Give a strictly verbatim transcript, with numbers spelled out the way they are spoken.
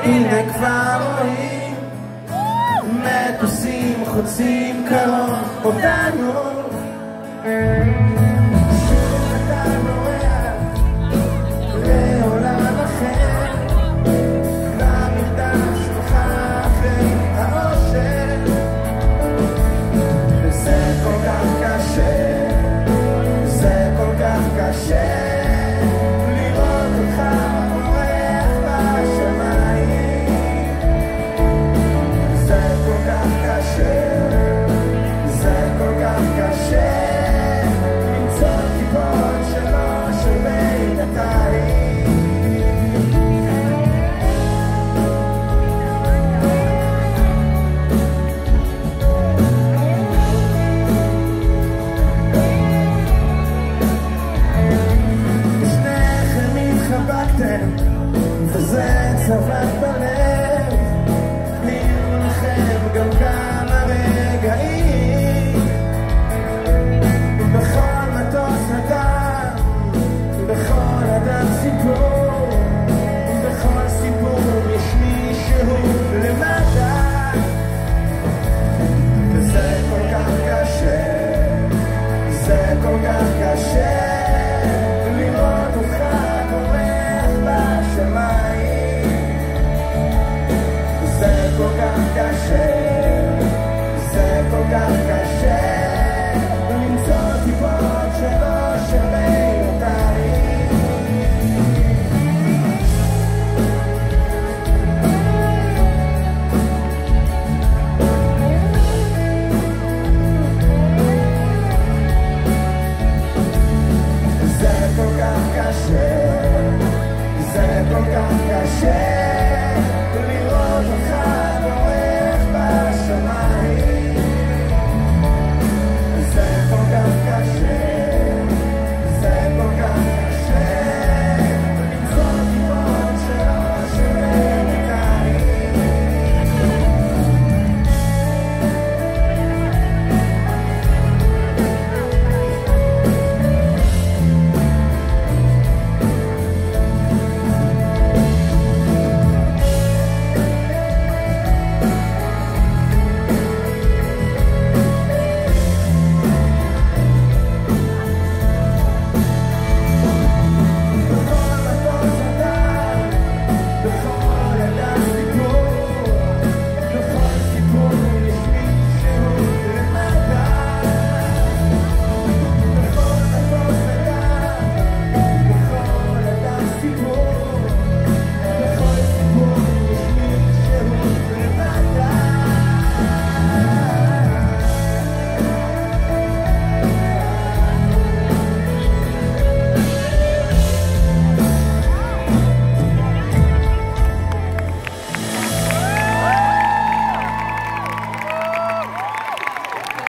הנה כבר רואים מטוסים חוצים קרוב אותנו, שוב אתה בורח לעולם אחר, במרדף שלך אחרי האושר, וזה כל כך קשה, זה כל כך קשה לראות אותך בורח בשמיים, זה כל כך קשה, זה כל כך קשה למצוא כיוון שלא של בינתיים. וזה צבט בלב, היו לכם גם כמה רגעים, בכל מטוס אדם, בכל אדם סיפור, בכל סיפור יש מישהו למטה, וזה כל כך קשה, זה כל כך קשה לראות אותך זה כל כך קשה, זה כל כך קשה